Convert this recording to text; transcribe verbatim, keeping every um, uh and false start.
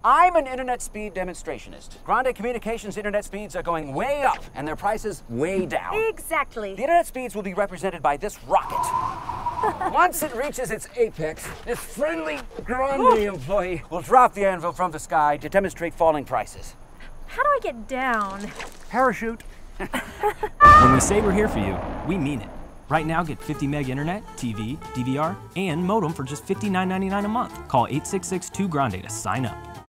I'm an internet speed demonstrationist. Grande Communications internet speeds are going way up and their prices way down. Exactly. The internet speeds will be represented by this rocket. Once it reaches its apex, this friendly Grande employee will drop the anvil from the sky to demonstrate falling prices. How do I get down? Parachute. When we say we're here for you, we mean it. Right now, get fifty meg internet, T V, D V R, and modem for just fifty-nine ninety-nine a month. Call eight six six two Grande to sign up.